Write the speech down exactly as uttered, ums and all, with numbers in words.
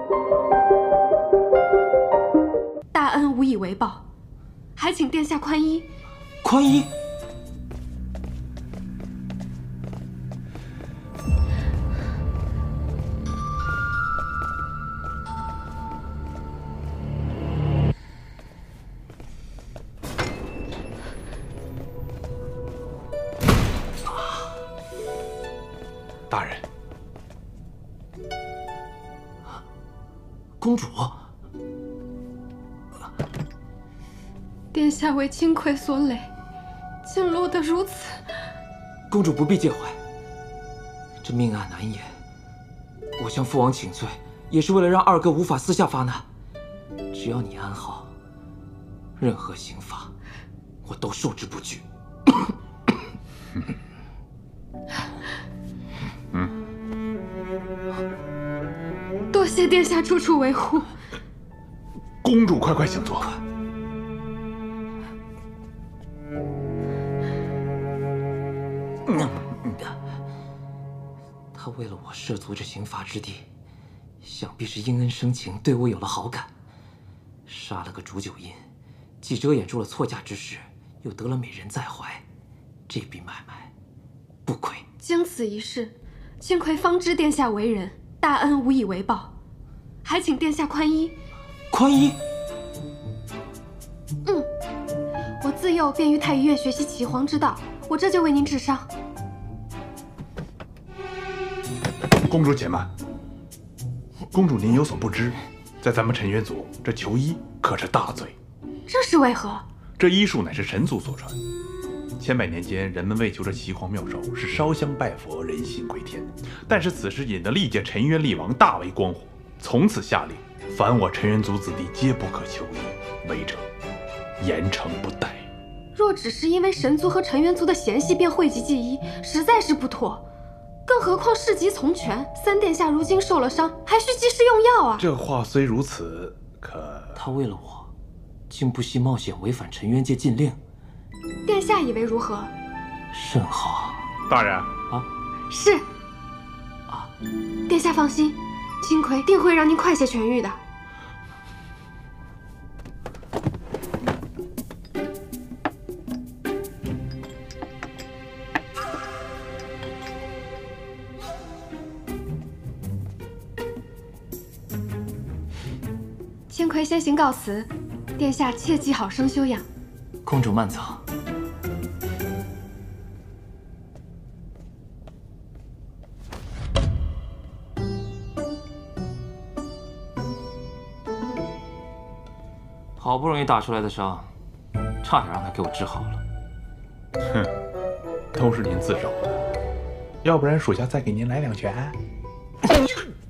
大恩无以为报，还请殿下宽衣。 宽衣。 大人， 公主， 殿下为清葵所累，竟落得如此。 公主不必介怀，这命案难言。我向父王请罪，也是为了让二哥无法私下发难。只要你安好，任何刑罚，我都受之不惧。 多谢殿下处处维护。 公主，快快请坐。 他为了我涉足这刑罚之地，想必是因恩生情，对我有了好感。杀了个煮酒淫，既遮掩住了错嫁之事，又得了美人在怀，这笔买卖不亏。 经此一事，清葵方知殿下为人，大恩无以为报，还请殿下宽衣。 宽衣。 嗯，我自幼便于太医院学习岐黄之道，我这就为您治伤。 公主且慢。公主您有所不知，在咱们陈元祖，这求医可是大罪。 这是为何？ 这医术乃是神族所传。千百年间，人们为求这岐黄妙手，是烧香拜佛，人心归天。但是此时引得历届陈元厉王大为光火，从此下令，凡我陈元祖子弟皆不可求医，违者严惩不贷。 若只是因为神族和陈元族的嫌隙便讳疾忌医，实在是不妥。更何况事急从权，三殿下如今受了伤，还需及时用药啊！ 这话虽如此，可他为了我，竟不惜冒险违反陈渊界禁令。 殿下以为如何？ 甚好。 大人啊， 是啊， 殿下放心，清葵定会让您快些痊愈的。清葵先行告辞，殿下切记好生休养。 公主慢走。好不容易打出来的伤，差点让他给我治好了。 哼，都是您自找的，要不然属下再给您来两拳。